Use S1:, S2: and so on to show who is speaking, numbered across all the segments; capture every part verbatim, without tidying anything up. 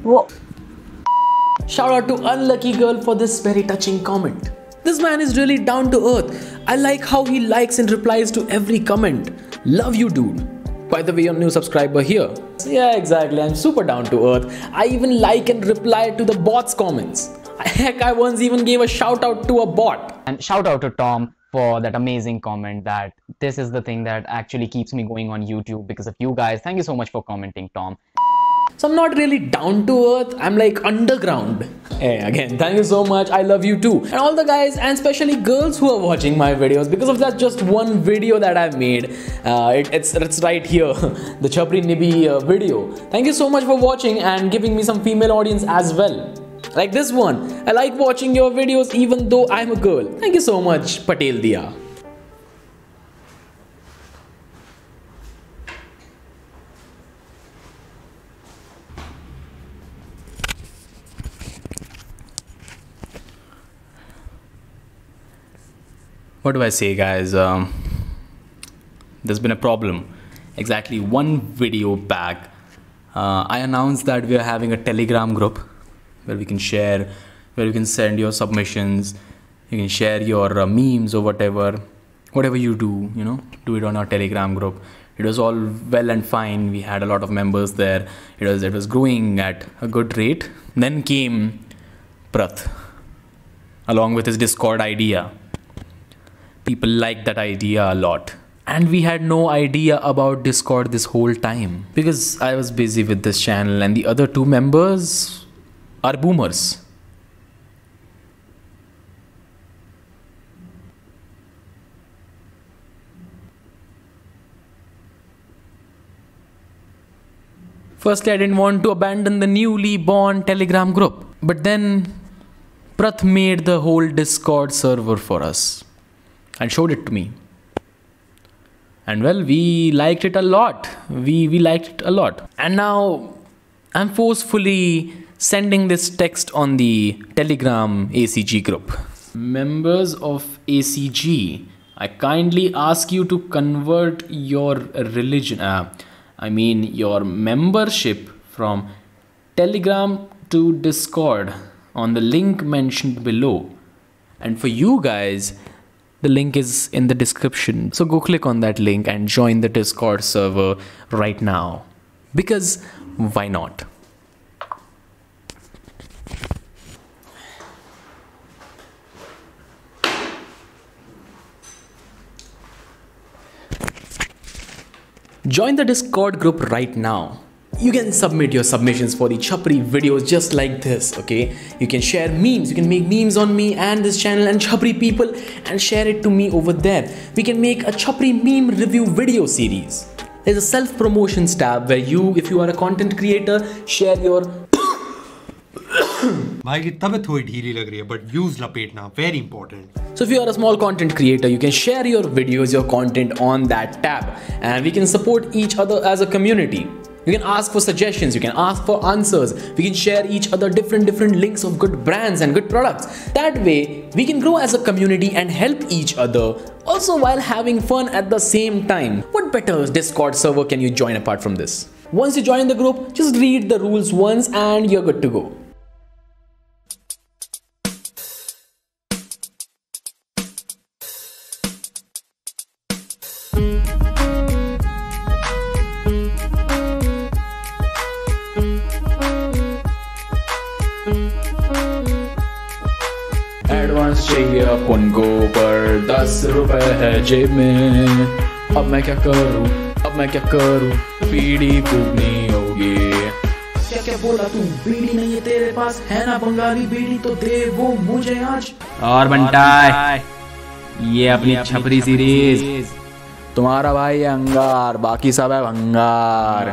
S1: वो
S2: Shout out to Unlucky Girl for this very touching comment. This man is really down to earth. I like how he likes and replies to every comment. Love you, dude. By the way, you're a new subscriber here. Yeah, exactly. I'm super down to earth. I even like and reply to the bots' comments. Heck, I once even gave a shout out to a bot.
S1: And shout out to Tom for that amazing comment. That this is the thing that actually keeps me going on YouTube because of you guys. Thank you so much for commenting, Tom.
S2: So I'm not really down to earth, I'm like underground. Hey, again, thank you so much, I love you too. And all the guys and especially girls who are watching my videos, because of that just one video that I've made. Uh, it, it's, it's right here, the Chapri Nibhi uh, video. Thank you so much for watching and giving me some female audience as well. Like this one, I like watching your videos even though I'm a girl. Thank you so much, Patel Dia. What do I say, guys? Um, there's been a problem. Exactly one video back, uh, I announced that we are having a Telegram group where we can share, where you can send your submissions, you can share your uh, memes or whatever, whatever you do, you know, do it on our Telegram group. It was all well and fine. We had a lot of members there. It was it was growing at a good rate. Then came Prath, along with his Discord idea. People liked that idea a lot. And we had no idea about Discord this whole time. Because I was busy with this channel and the other two members are boomers. Firstly, I didn't want to abandon the newly born Telegram group. But then Prath made the whole Discord server for us and showed it to me. And well, we liked it a lot. We, we liked it a lot. And now I'm forcefully sending this text on the Telegram A C G group. Members of A C G, I kindly ask you to convert your religion, uh, I mean your membership from Telegram to Discord on the link mentioned below. And for you guys, the link is in the description. So go click on that link and join the Discord server right now. Because why not? Join the Discord group right now. You can submit your submissions for the Chapri videos just like this, okay? You can share memes, you can make memes on me and this channel and Chapri people and share it to me over there. We can make a Chapri meme review video series. There's a self-promotions tab where you, if you are a content creator, share your...
S3: भाई की तबीयत थोड़ी ढीली लग रही है, but views लपेटना very important.
S2: So if you are a small content creator, you can share your videos, your content on that tab, and we can support each other as a community. You can ask for suggestions, you can ask for answers, we can share each other different different links of good brands and good products. That way, we can grow as a community and help each other, also while having fun at the same time. What better Discord server can you join apart from this? Once you join the group, just read the rules once and you're good to go. Advance चाहिए अपन को पर दस रुपए है जेब में. अब मैं क्या करूं, अब मैं क्या करूं, बीड़ी फूकनी होगी. क्या क्या बोला तू, बीड़ी नहीं है तेरे पास, है ना बंगाली बीड़ी तो दे वो मुझे आज.
S1: और बंटा ये अपनी छपरी सीरीज.
S2: तुम्हारा भाई अंगार, बाकी सब है भंगार.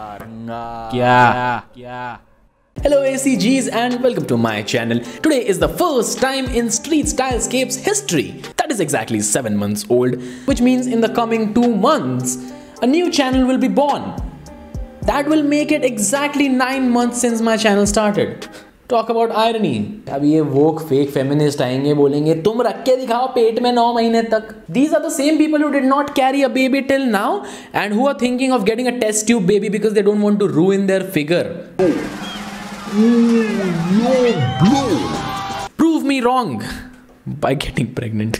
S1: क्या क्या
S2: Hello A C Gs and welcome to my channel. Today is the first time in Street Stylescape's history. That is exactly seven months old, which means in the coming two months, a new channel will be born. That will make it exactly nine months since my channel started. Talk about irony. अब ये woke fake feminist आएंगे बोलेंगे तुम रख के दिखाओ पेट में नौ महीने तक. These are the same people who did not carry a baby till now and who are thinking of getting a test tube baby because they don't want to ruin their figure. Prove me wrong by getting pregnant.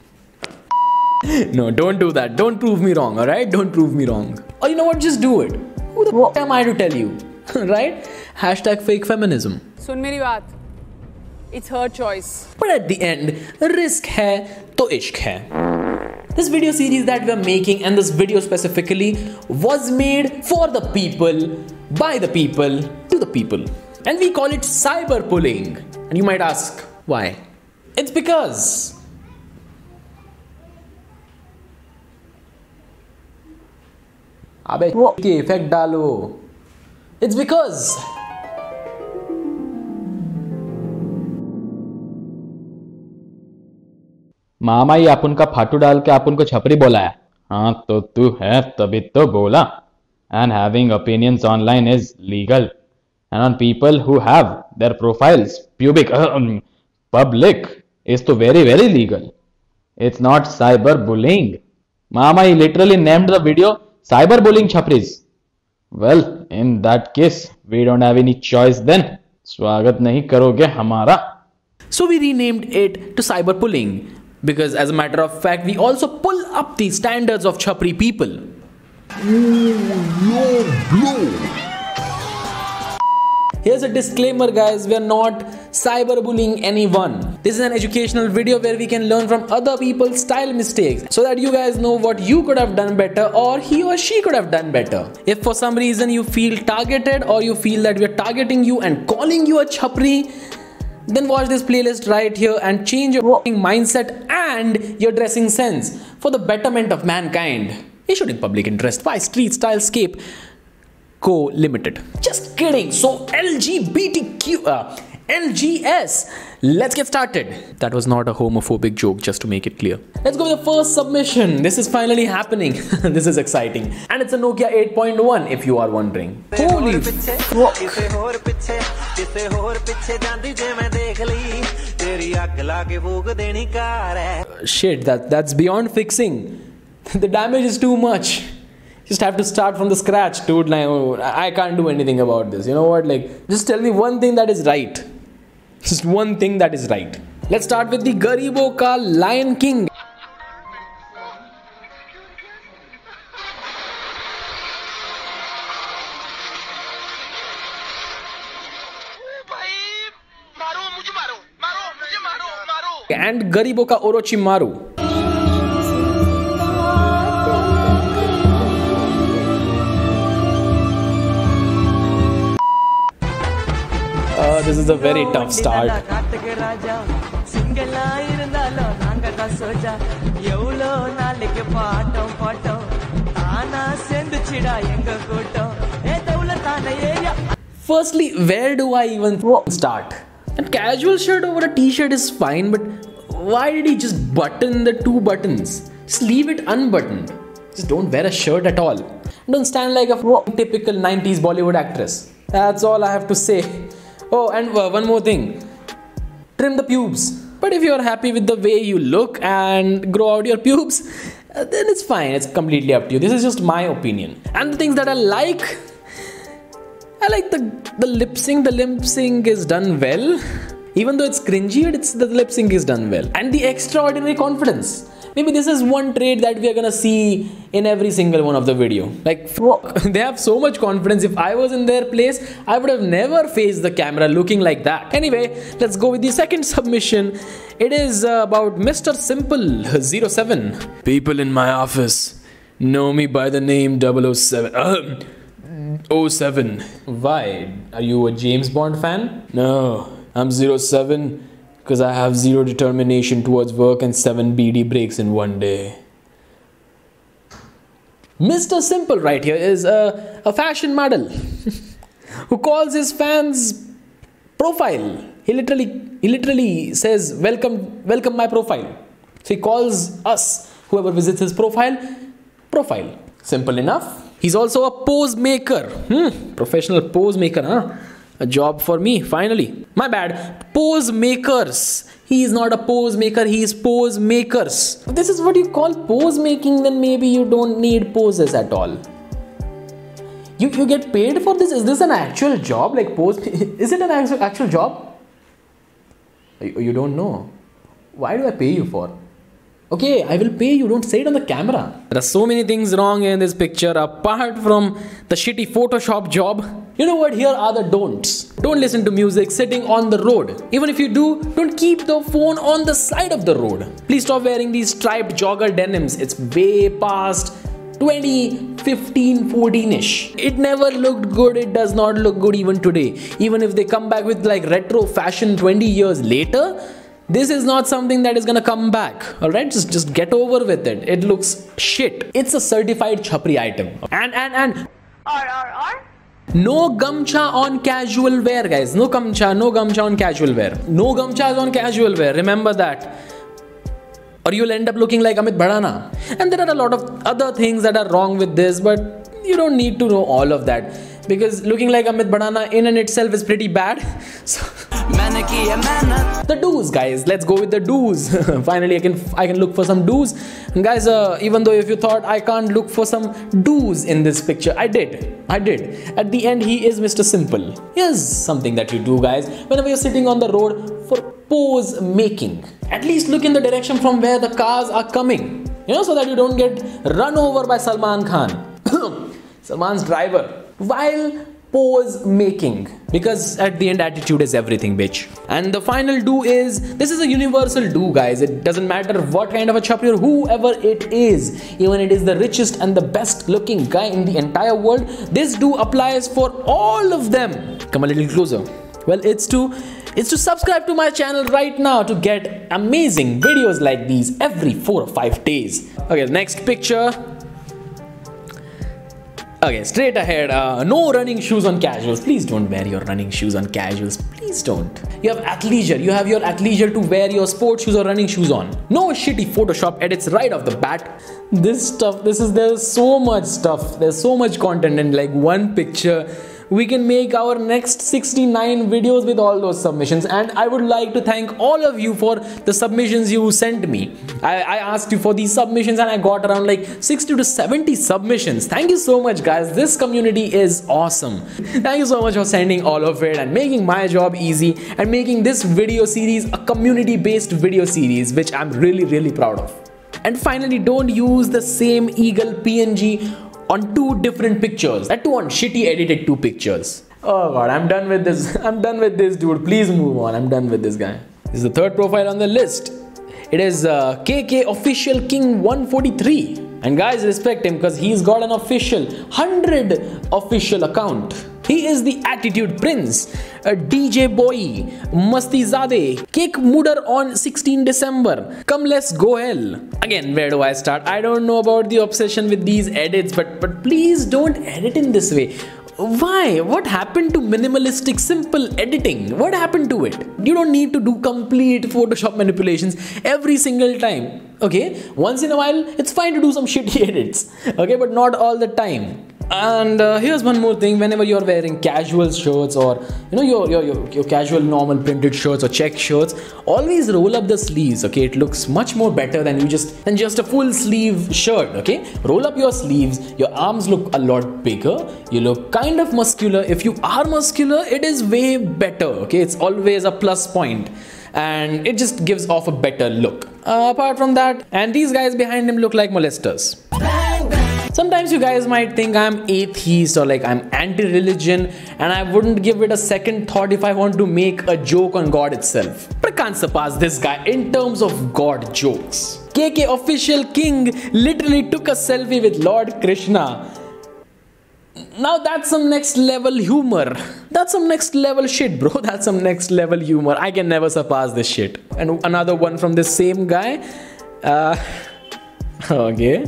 S2: No, don't do that. Don't prove me wrong, alright? Don't prove me wrong. Or you know what? Just do it. Who the f am I to tell you? Right? Hashtag fake feminism.
S4: सुन मेरी बात. It's her choice.
S2: But at the end, risk hai to ishq hai. This video series that we are making, and this video specifically, was made for the people, by the people, to the people. And we call it cyberbullying. And you might ask, why? It's because अबे के effect डालो. It's because
S1: मामा ये अपन का फाटू डाल के अपन को छपरी बोला है. हाँ तो तू है तभी तो बोला. And having opinions online is legal. And on people who have their profiles pubic um, public is to very very legal. It's not cyberbullying. Mama he literally named the video cyberbullying chapris. Well, in that case we don't have any choice then. स्वागत नहीं करोगे हमारा.
S2: So we renamed it to cyberbullying because, as a matter of fact, we also pull up the standards of chapri people. Here's a disclaimer, guys. We are not cyberbullying anyone. This is an educational video where we can learn from other people's style mistakes so that you guys know what you could have done better or he or she could have done better. If for some reason you feel targeted or you feel that we are targeting you and calling you a chapri, then watch this playlist right here and change your mindset and your dressing sense for the betterment of mankind. Issued in public interest by Street Style Scape Co Limited. Just kidding. So L G B T Q, uh, L G S. Let's get started. That was not a homophobic joke, just to make it clear. Let's go with the first submission. This is finally happening. This is exciting. And it's a Nokia eight point one if you are wondering. Holy fuck. Shit, that, that's beyond fixing. The damage is too much. Just have to start from the scratch, dude. Like, I can't do anything about this. You know what? Like, just tell me one thing that is right. Just one thing that is right. Let's start with the Garibo Ka Lion King. And Garibo Ka Orochimaru. Uh, this is a very tough start. Firstly, where do I even start? A casual shirt over a t-shirt is fine, but why did he just button the two buttons? Just leave it unbuttoned. Just don't wear a shirt at all. Don't stand like a typical nineties Bollywood actress. That's all I have to say. Oh, and uh, one more thing. Trim the pubes. But if you're happy with the way you look and grow out your pubes, uh, then it's fine. It's completely up to you. This is just my opinion. And the things that I like, I like the, the lip sync. The lip sync is done well. Even though it's cringy, it's, the lip sync is done well. And the extraordinary confidence. Maybe this is one trait that we are gonna see in every single one of the video. Like, they have so much confidence. If I was in their place, I would have never faced the camera looking like that. Anyway, let's go with the second submission. It is uh, about Mister Simple zero seven. People in my office know me by the name double oh seven. Uh, oh seven. Why? Are you a James Bond fan? No, I'm zero seven. Because I have zero determination towards work and seven B D breaks in one day. Mister Simple right here is a, a fashion model who calls his fans profile. He literally, he literally says, welcome, welcome my profile. So he calls us, whoever visits his profile, profile. Simple enough. He's also a pose maker. Hmm, professional pose maker, huh? A job for me, finally. My bad. Pose makers. He is not a pose maker, he is pose makers. If this is what you call pose making, then maybe you don't need poses at all. You you get paid for this? Is this an actual job? Like post? Is it an actual actual job? You, you don't know. Why do I pay you for? Okay, I will pay you. Don't say it on the camera. There are so many things wrong in this picture apart from the shitty Photoshop job. You know what? Here are the don'ts. Don't listen to music sitting on the road. Even if you do, don't keep the phone on the side of the road. Please stop wearing these striped jogger denims. It's way past twenty fifteen fourteen ish. It never looked good. It does not look good even today. Even if they come back with like retro fashion twenty years later, this is not something that is gonna come back. Alright, just just get over with it. It looks shit. It's a certified chhapri item. And and and
S5: R R R?
S2: no gamcha on casual wear, guys. No gamcha, no gamcha on casual wear. No gamchas on casual wear. Remember that. Or you'll end up looking like Amit Bhadana. And there are a lot of other things that are wrong with this, but you don't need to know all of that, because looking like Amit Bhadana in and itself is pretty bad. So the do's, guys. Let's go with the do's. Finally, I can I can look for some do's. And guys, uh, even though if you thought I can't look for some do's in this picture, I did. I did. At the end, he is Mister Simple. Here's something that you do, guys. Whenever you're sitting on the road for pose making, at least look in the direction from where the cars are coming. You know, so that you don't get run over by Salman Khan, Salman's driver, while pose making, because at the end attitude is everything, bitch. And the final do is, this is a universal do, guys. It doesn't matter what kind of a chhapri or whoever it is, even it is the richest and the best looking guy in the entire world, this do applies for all of them. Come a little closer. Well, it's to it's to subscribe to my channel right now to get amazing videos like these every four or five days. Okay, next picture. Okay, straight ahead, uh, no running shoes on casuals. Please don't wear your running shoes on casuals. Please don't. You have athleisure. You have your athleisure to wear your sports shoes or running shoes on. No shitty Photoshop edits right off the bat. This stuff, this is, there's so much stuff. There's so much content in like one picture. We can make our next sixty-nine videos with all those submissions, and I would like to thank all of you for the submissions you sent me. I, I asked you for these submissions and I got around like sixty to seventy submissions. Thank you so much, guys. This community is awesome. Thank you so much for sending all of it and making my job easy and making this video series a community-based video series, which I'm really really proud of. And finally, don't use the same eagle P N G on two different pictures. That too on shitty edited two pictures. Oh god, I'm done with this. I'm done with this, dude. Please move on. I'm done with this guy. This is the third profile on the list. It is uh, K K Official King one forty-three. And guys, respect him because he's got an official one hundred official account. He is the Attitude Prince, a D J Boy, Masti Zade, Cake Mooder on sixteenth December, Come Let's Go Hell. Again, where do I start? I don't know about the obsession with these edits, but, but please don't edit in this way. Why? What happened to minimalistic, simple editing? What happened to it? You don't need to do complete Photoshop manipulations every single time. Okay, once in a while, it's fine to do some shitty edits. Okay, but not all the time. And uh, here's one more thing. Whenever you're wearing casual shirts or you know your, your your your casual normal printed shirts or check shirts, always roll up the sleeves. Okay, it looks much more better than you just than just a full sleeve shirt. Okay, roll up your sleeves. Your arms look a lot bigger. You look kind of muscular. If you are muscular, it is way better. Okay, it's always a plus point, and it just gives off a better look. Uh, apart from that, and these guys behind him look like molesters. Sometimes you guys might think I'm atheist or like I'm anti-religion, and I wouldn't give it a second thought if I want to make a joke on God itself. But I can't surpass this guy in terms of God jokes. K K Official King literally took a selfie with Lord Krishna. Now that's some next level humor. That's some next level shit, bro. That's some next level humor. I can never surpass this shit. And another one from this same guy. Uh, okay.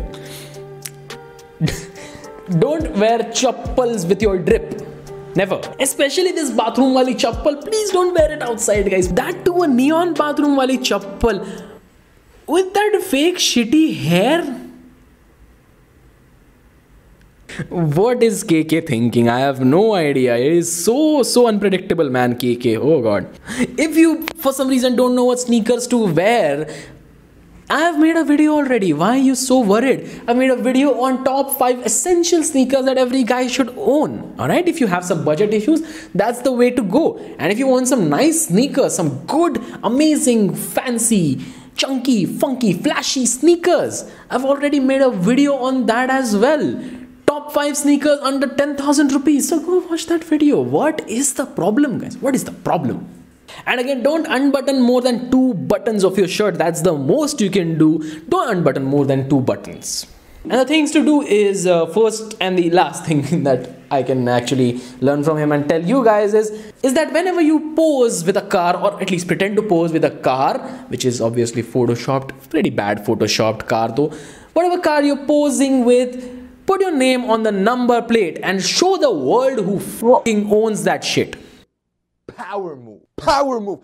S2: Don't wear chappals with your drip. Never. Especially this bathroom wali chappal. Please don't wear it outside, guys. That too a neon bathroom wali chappal. With that fake shitty hair. What is K K thinking? I have no idea. It is so, so unpredictable, man, K K. Oh god. If you, for some reason, don't know what sneakers to wear, I have made a video already. Why are you so worried? I made a video on top five essential sneakers that every guy should own. Alright, if you have some budget issues, that's the way to go. And if you want some nice sneakers, some good, amazing, fancy, chunky, funky, flashy sneakers, I've already made a video on that as well. Top five sneakers under ten thousand rupees. So go watch that video. What is the problem, guys? What is the problem? And again, don't unbutton more than two buttons of your shirt. That's the most you can do. Don't unbutton more than two buttons. And the things to do is uh, first and the last thing that I can actually learn from him and tell you guys is, is that whenever you pose with a car, or at least pretend to pose with a car, which is obviously photoshopped, pretty bad photoshopped car though, whatever car you're posing with, put your name on the number plate and show the world who fucking owns that shit.
S5: Power move. Power move.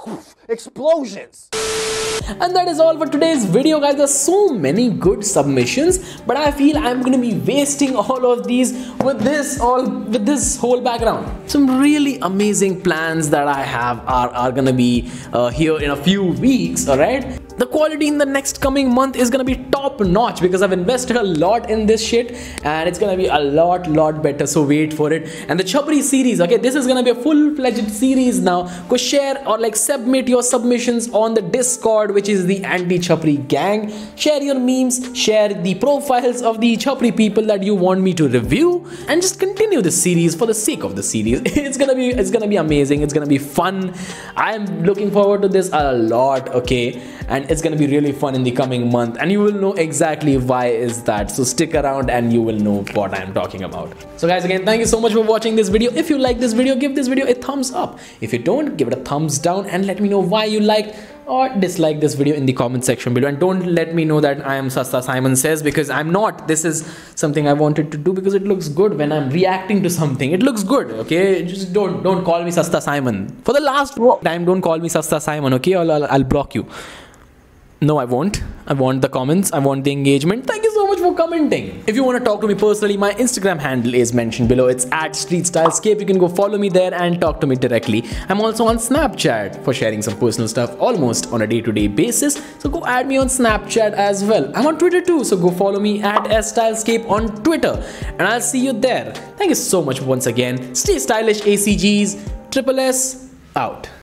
S5: Explosions.
S2: And that is all for today's video, guys. There's so many good submissions, but I feel I'm gonna be wasting all of these with this all with this whole background. Some really amazing plans that I have are, are gonna be uh, here in a few weeks. All right, the quality in the next coming month is gonna be top notch because I've invested a lot in this shit, and it's gonna be a lot lot better, so wait for it. And the Chapri series, okay, this is gonna be a full-fledged series now. Go share or like submit your submissions on the Discord, which is the anti-Chapri gang. Share your memes, share the profiles of the Chapri people that you want me to review, and just continue this series for the sake of the series. It's gonna be it's gonna be amazing, it's gonna be fun. I'm looking forward to this a lot, okay, and it's gonna be really fun in the coming month, and you will know exactly why is that. So stick around and you will know what I'm talking about. So guys, again, thank you so much for watching this video. If you like this video, give this video a thumbs up. If you don't, give it a thumbs down and let me know why you liked or dislike this video in the comment section below. And don't let me know that I am Sasta Simon Says, because I'm not. This is something I wanted to do because it looks good when I'm reacting to something. It looks good, okay? Just don't don't call me Sasta Simon. For the last time, don't call me Sasta Simon, okay? I'll, I'll, I'll block you. No, I won't. I want the comments. I want the engagement. Thank you so much for commenting. If you want to talk to me personally, my Instagram handle is mentioned below. It's at StreetStylescape. You can go follow me there and talk to me directly. I'm also on Snapchat for sharing some personal stuff almost on a day-to-day basis. So go add me on Snapchat as well. I'm on Twitter too. So go follow me at SStylescape on Twitter. And I'll see you there. Thank you so much once again. Stay stylish, A C Gs. Triple S out.